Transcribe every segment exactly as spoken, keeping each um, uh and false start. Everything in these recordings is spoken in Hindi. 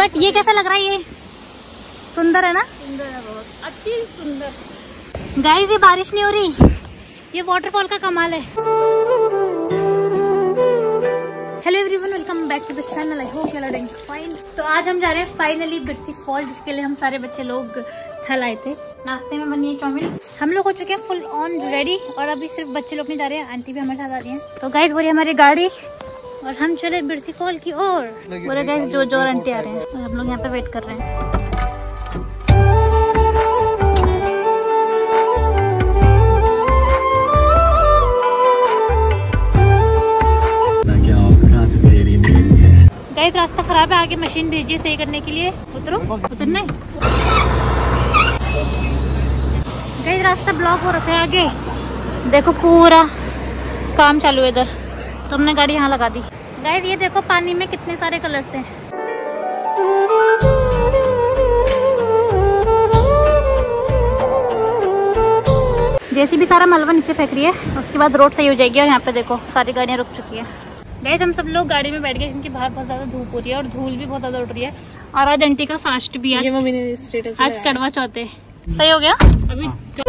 बट ये कैसा लग रहा है? ये सुंदर है ना? सुंदर है, बहुत अति सुंदर। गाइस ये बारिश नहीं हो रही, ये वाटरफॉल का कमाल है। Hello everyone, welcome back to the channel. I hope you are doing fine. तो आज हम जा रहे हैं फाइनली बिरती फॉल, जिसके लिए हम सारे बच्चे लोग थल आए थे। नाश्ते में बनी है चाउमीन। हम लोग हो चुके हैं फुल ऑन रेडी और अभी सिर्फ बच्चे लोग नहीं जा रहे हैं, आंटी भी हमारे साथ आ रही हैं। तो गाइस वो रही हमारी गाड़ी और हम चले बिरती फॉल की ओर। बोले गाइस जो जो आंटी आ रहे हैं और हम लोग यहाँ पे वेट कर रहे हैं। गाइस रास्ता खराब है, आगे मशीन भेजिए सही करने के लिए। उतरो, उतरना है। गाइस रास्ता ब्लॉक हो रखा है आगे, देखो पूरा काम चालू है इधर, तो हमने गाड़ी यहाँ लगा दी। गाइस ये देखो पानी में कितने सारे कलर्स हैं। जैसे भी सारा मलबा नीचे फेंक रही है, उसके बाद रोड सही हो जाएगी। और यहाँ पे देखो सारी गाड़ियाँ रुक चुकी है। गाइस हम सब लोग गाड़ी में बैठ गए क्योंकि बाहर बहुत ज्यादा धूप हो रही है और धूल भी बहुत ज्यादा उड़ रही है। और आज आंटी का फास्ट भी है, मम्मी ने स्टेटस आज कड़वा चौथ है। सही हो गया अभी।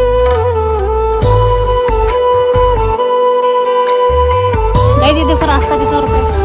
गाइस ये देखो रास्ता कितना रुका है।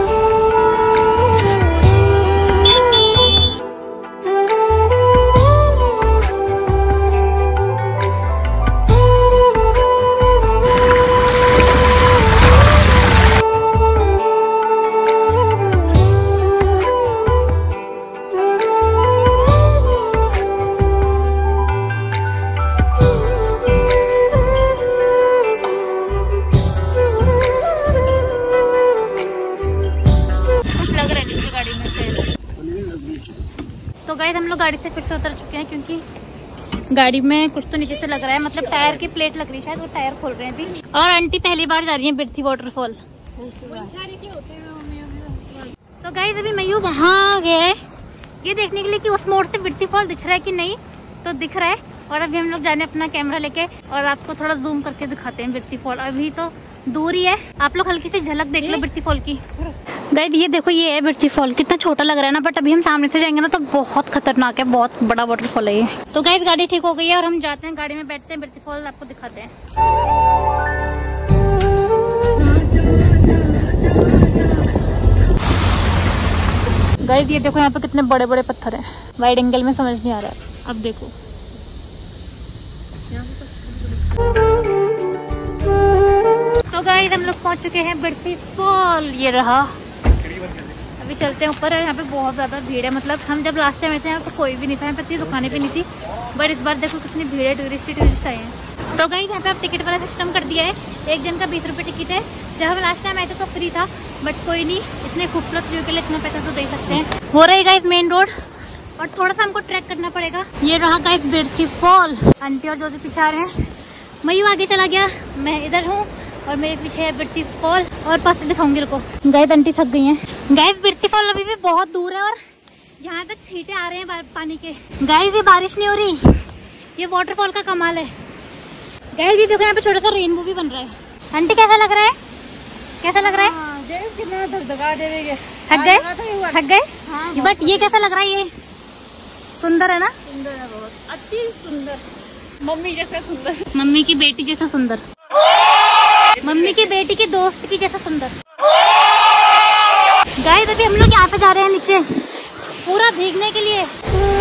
तो गाइस हम लोग गाड़ी से फिर से उतर चुके हैं क्योंकि गाड़ी में कुछ तो नीचे से लग रहा है, मतलब टायर की प्लेट लग रही है शायद, वो टायर खोल रहे हैं अभी। और आंटी पहली बार जा रही है बिरती वाटरफॉल। तो गाइस अभी मयू वहाँ गया है ये देखने के लिए कि उस मोड़ से बिरती फॉल दिख रहा है कि नहीं। तो दिख रहा है और अभी हम लोग जाने अपना कैमरा लेके और आपको थोड़ा जूम करके दिखाते हैं बिरती फॉल। अभी तो दूर ही है, आप लोग हल्की सी झलक देख लो बिरती फॉल की। गाइस ये देखो ये है बिरती फॉल, कितना छोटा लग रहा है ना, बट अभी हम सामने से जाएंगे ना तो बहुत खतरनाक है, बहुत बड़ा वाटरफॉल है ये। तो गाइस गाड़ी ठीक हो गई है और हम जाते हैं, गाड़ी में बैठते हैं, बिरती फॉल आपको दिखाते हैं। गाइस ये देखो यहाँ पे कितने बड़े बड़े पत्थर हैं, वाइड एंगल में समझ नहीं आ रहा है। अब देखो तो गाइस हम लोग पहुंच चुके हैं बिरती फॉल, ये रहा। अभी चलते हैं ऊपर। यहाँ पे बहुत ज्यादा भीड़ है, मतलब हम जब लास्ट टाइम आए थे यहाँ पे कोई भी नहीं था, यहाँ पे इतनी दुकानें भी नहीं थी, बट इस बार देखो कितनी भीड़ है, टूरिस्ट ही टूरिस्ट आए हैं। तो गाइस यहाँ पे अब टिकट वाला सिस्टम कर दिया है, एक जन का बीस रुपये टिकट है। जब हम लास्ट टाइम आए थे तो फ्री था, बट कोई नहीं, इतने खूबसूरत व्यू के लिए इतना पैसा तो दे सकते हैं। हो रहा है गाइस मेन रोड और थोड़ा सा हमको ट्रैक करना पड़ेगा। ये रहा गाइस बिरती फॉल। आंटी और जो जो पीछे आ रहे हैं, मयू आगे चला गया, मैं इधर हूँ और मेरे पीछे है बिरती फॉल। और पास से दिखाऊंगी, रुको। गाइस आंटी थक गई हैं। गाइस बिरती फॉल अभी भी बहुत दूर है और यहाँ तक छींटे आ रहे हैं पानी के। गाइस ये बारिश नहीं हो रही, ये वाटरफॉल का कमाल है। गाइस ये देखो यहाँ पे छोटा सा रेनबो भी बन रहा है। आंटी कैसा लग रहा है, कैसा लग रहा है? थक गए, थक गए। बट ये कैसा लग रहा है? ये सुंदर है ना? सुंदर है, बहुत अति सुंदर। मम्मी जैसा सुंदर, मम्मी की बेटी जैसा सुंदर, मम्मी की बेटी की दोस्त की जैसा सुंदर। गाइस अभी हम लोग यहाँ पे जा रहे हैं नीचे पूरा भीगने के लिए।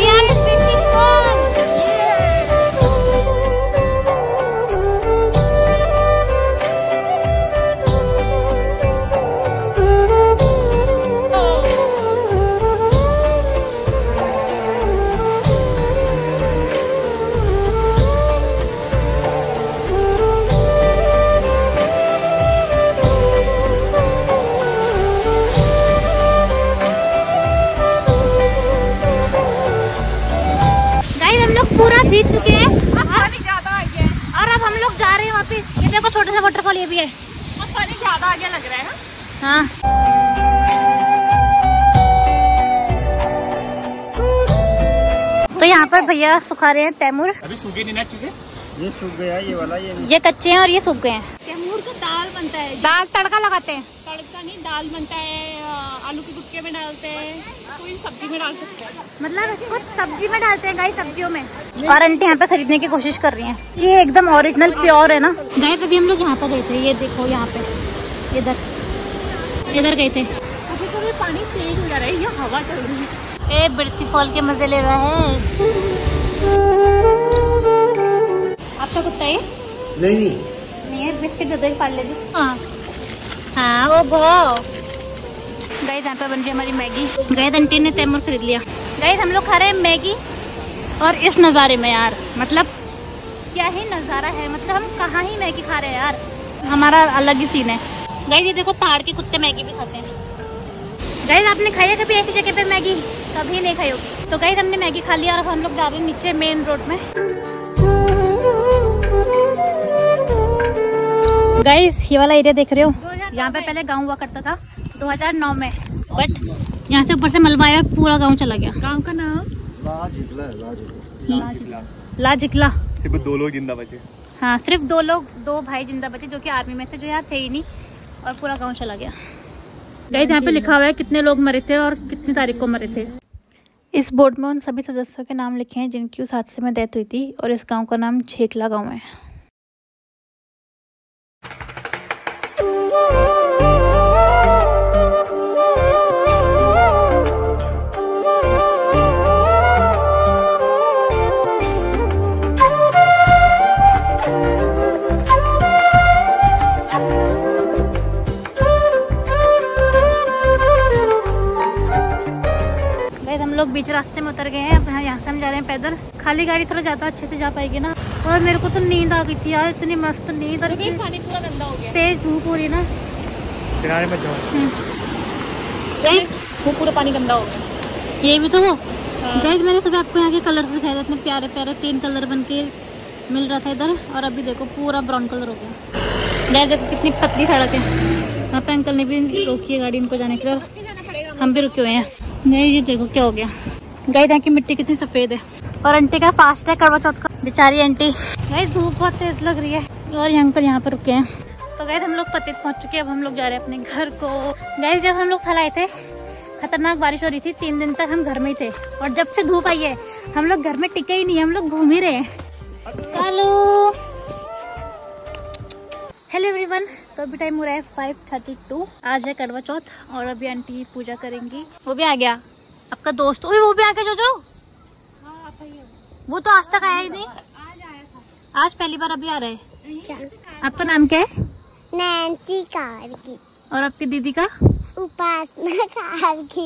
पूरा भीग चुके हैं, पानी ज्यादा आ गया है और अब हम लोग जा रहे हैं वापस। ये देखो छोटा सा वाटरफॉल ये भी है, पानी ज्यादा आ गया लग रहा है ना। हाँ तो यहाँ पर भैया सुखा रहे हैं तैमूर। अभी सूखे नहीं ना अच्छे से, ये सूख गया, ये वाला ये ये कच्चे हैं और ये सूख गए हैं। तैमूर का दाल बनता है, दाल तड़का लगाते हैं, तड़का पता नहीं दाल बनता है, आलू के गुटके में डालते हैं, कोई सब्जी में डाल सकते हैं। मतलब इसको सब्जी में डालते हैं गाइस, सब्जियों में। और आंटी यहाँ पे खरीदने की कोशिश कर रही हैं। ये एकदम ओरिजिनल प्योर है ना गाइस। अभी हम लोग यहाँ पर गए थे, ये देखो यहाँ पे, इधर इधर गए थे। अभी तो ये पानी तेज हो जा रहा है, ये हवा चल रही है। ए बिरती फॉल के मजे ले रहा है। आपका कुत्ता है? नहीं नहीं है, बिस्किट दे दो, पाल लीजिए। हाँ हाँ वो बहुत। गाइस यहाँ पे बन गई हमारी मैगी। गाइस आंटी ने तैमूर खरीद लिया। गाइस हम लोग खा रहे हैं मैगी और इस नज़ारे में यार, मतलब क्या ही नज़ारा है। मतलब हम कहाँ ही मैगी खा रहे हैं यार, हमारा अलग ही सीन है। गाइस ये देखो पहाड़ के कुत्ते मैगी भी खाते हैं। गाइस आपने खाई है कभी ऐसी जगह पे मैगी? कभी नहीं खाई होगी। तो गाइस हमने मैगी खा लिया और हम लोग जा रहे हैं नीचे मेन रोड में। गाइस ये वाला एरिया देख रहे हो, यहाँ पे पहले गांव हुआ करता था दो हज़ार नौ में, बट यहाँ से ऊपर से मलबा आया, पूरा गांव चला गया। गांव का नाम लाजिकला है, लाजिकला। लाजिकला। सिर्फ दो लोग जिंदा बचे। हाँ सिर्फ दो लोग, दो भाई जिंदा बचे जो कि आर्मी में थे, जो यहाँ थे ही नहीं, और पूरा गांव चला गया। गाइस यहाँ पे लिखा हुआ है कितने लोग मरे थे और कितनी तारीख को मरे थे। इस बोर्ड में उन सभी सदस्यों के नाम लिखे हैं जिनकी उस हादसे में डेथ हुई थी, और इस गांव का नाम छेकला गांव है। हम लोग बीच रास्ते में उतर गए हैं। अब यहाँ से हम जा रहे हैं पैदल। खाली गाड़ी थोड़ा ज्यादा अच्छे से जा पाएगी ना। और मेरे को तो नींद आ गई थी यार, इतनी मस्त नींद आ रही थी। पानी पूरा गंदा हो गया, तेज धूप हो रही ना, किनारे मत जाओ। वो पूरा पानी गंदा हो गया। ये भी तो वो गाइस मैंने सुबह आपको यहाँ के कलर दिखाए थे, इतने प्यारे प्यारे तीन कलर बन के मिल रहा था इधर, और अभी देखो पूरा ब्राउन कलर हो गया। गाइस देखो कितनी पतली सड़क है। वहाँ पे अंकल ने भी रोकी है गाड़ी इनको जाने के लिए, हम भी रुके हुए हैं। नहीं ये देखो क्या हो गया। गाइस यहाँ की मिट्टी कितनी सफेद है। और आंटी का फास्ट है करवा चौथ का, बेचारी आंटी। गाइस धूप बहुत तेज लग रही है। और ये अंकल यहाँ पर रुके हैं। तो गाइस हम लोग पतित पहुँच चुके हैं। अब हम लोग जा रहे हैं अपने घर को। गाइस जब हम लोग कल आए थे खतरनाक बारिश हो रही थी, तीन दिन तक हम घर में ही थे, और जब से धूप आई है हम लोग घर में टिके ही नहीं, हम लोग घूम ही रहे हैं। Hello hello everyone. तो अभी टाइम हो रहा है फाइव थर्टी टू। आज है करवा चौथ और अभी आंटी पूजा करेंगी। वो भी आ गया आपका दोस्त। ओए वो भी आ गया जो जो हाँ, वो तो आज तक आया ही नहीं। आज आया था, आज पहली बार अभी आ रहे हैं। आपका नाम क्या है? नैन्सी कार्की। और आपकी दीदी का? उपासना कार्की।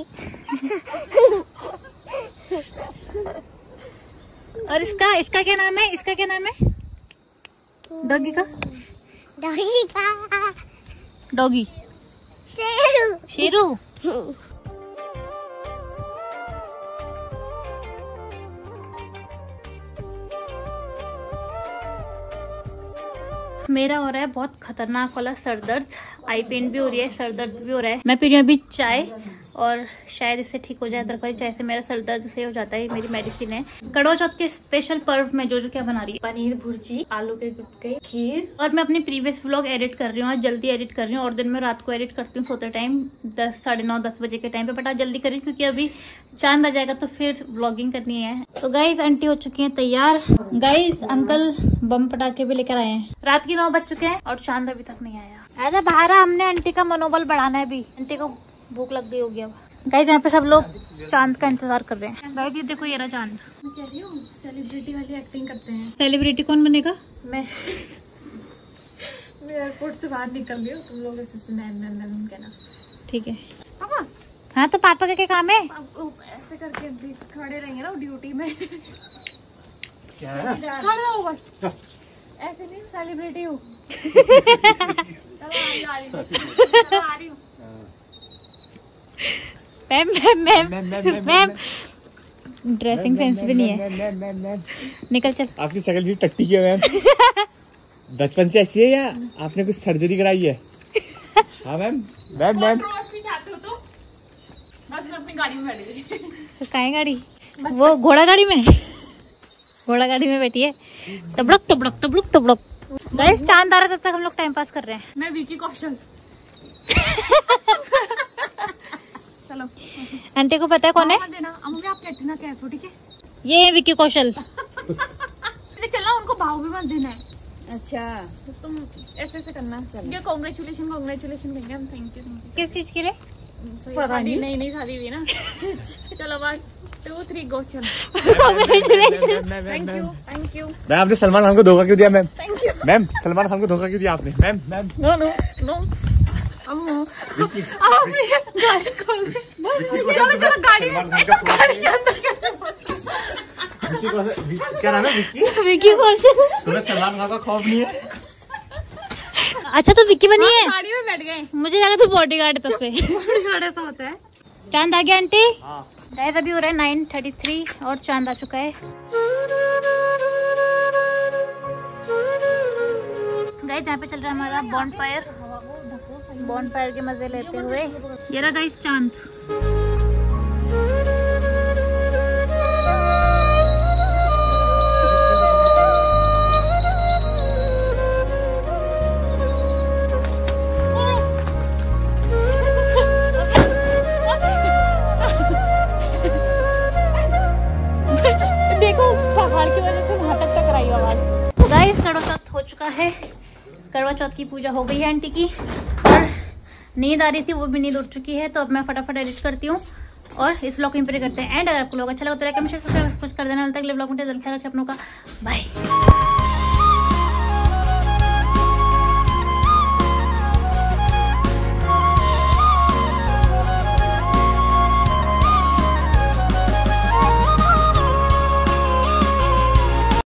और इसका इसका क्या नाम है? इसका क्या नाम है? डॉगी का? डॉगी का डॉगी शेरू। शेरू। मेरा हो रहा है बहुत खतरनाक वाला सर दर्द, आई पेन भी हो रही है, सर दर्द भी हो रहा है। मैं पी रही हूँ अभी चाय और शायद इससे ठीक हो जाए। दरअसल चाय से मेरा सर दर्द से हो जाता है, मेरी मेडिसिन है। करवा चौथ के स्पेशल पर्व में जो जो क्या बना रही है, पनीर भुर्जी, आलू के गुटके, खीर। और मैं अपनी प्रीवियस व्लॉग एडिट कर रही हूँ, आज जल्दी एडिट कर रही हूँ। और दिन में रात को एडिट करती हूँ सोते टाइम, दस साढ़े नौ दस बजे के टाइम पे। बट आज जल्दी करी क्योंकि अभी चांद आ जाएगा तो फिर व्लॉगिंग करनी है। तो गाइज आंटी हो चुकी है तैयार। गाइज अंकल बम पटाखे भी लेकर आए हैं। रात के नौ बज चुके हैं और चांद अभी तक नहीं आया। ऐसा बाहर हमने आंटी का मनोबल बढ़ाना है। अभी आंटी को भूख लग गई होगी। अब गाइस यहाँ पे सब लोग चांद का इंतजार कर रहे हैं। गाइस ये देखो ये रहा चांद। मैं कह रही हूँ सेलिब्रिटी वाली एक्टिंग करते हैं। सेलिब्रिटी कौन बनेगा? मैं मैं एयरपोर्ट से बाहर निकल रही हूँ, तुम लोग ऐसे मैम मैम मैम कहना, ठीक है? पापा हाँ तो पापा का क्या काम है? ऐसे करके खड़े रहेंगे ना ड्यूटी में। क्या है? खड़े हो बस, ऐसे नहीं सेलिब्रिटी हूँ। Ma'am ma'am ma'am ma'am dressing sense भी नहीं है। निकल चल। आपकी शक्ल भी टट्टी है मैम। बचपन से ऐसी है या आपने कुछ सर्जरी कराई है? हाँ मैम। मैम मैम चाहते हो तो बस मैं अपनी गाड़ी में बैठी थी। तो काहे गाड़ी? वो घोड़ा गाड़ी में घोड़ा गाड़ी में बैठी है। तबड़क तबड़क तबड़क तबड़क। गाइस चांद आ रहा है तब तक हम लोग टाइम पास कर रहे हैं। मैं विकी कौशल। चलो आंटी को पता है कौन है? हाँ, देना अम्मी आप कहते ना कैफो, ठीक है? ये है विक्की कौशल। चलना उनको भाव भी मत देना है। अच्छा तो तुम ऐसे ऐसे करना। ये कॉन्ग्रेचुलेशन कॉन्ग्रेचुलेशन कहेंगे हम। Thank you. किस चीज के लिए? पता नहीं। नहीं नहीं शादी हुई ना। चलो वन टू थ्री गो। चलो congratulation. Thank you thank you ma'am आपने सलमान खान को धोखा क्यों दिया ma'am? Thank you ma'am Salman Khan को धोखा क्यों दिया आपने? Ma'am ma'am no no no Ammu आपने गाड़ी खोल दी। चलो चलो गाड़ी में गाड़ी के अंदर कैसे पहुंच गए? क्या नाम है? विक्की। विक्की कौशल। तुम्हें सलमान खान का खौफ नहीं है? अच्छा तो विक्की बनी है? गाड़ी में बैठ गए। मुझे लगा तू बॉडी गार्ड तब पे। बॉडीगार्ड ऐसा होता है। चांद आ गया आंटी? हाँ। गाइस अभी हो रहा है नाइन थर्टी थ्री और चांद आ चुका है। गाइस यहाँ पे चल रहा है हमारा बॉन्ड फायर। बॉन्ड फायर के मजे लेते हुए ये रहा गाइस चांद। देखो पहाड़ की वजह से वहां तक टकराई आवाज। गाइस करवा चौथ हो चुका है। करवा चौथ की पूजा हो गई है आंटी की और नींद आ रही थी, वो भी नींद उठ चुकी है। तो अब मैं फटाफट एडिट करती हूँ और इस व्लॉग को यहीं पे करते हैं एंड। अगर आपको लोग अच्छा लगा तो लाइक कमेंट शेयर सब्सक्राइब कुछ कर देना। अगले व्लॉग में जल्द ख्याल रखें अपनों का। बाय।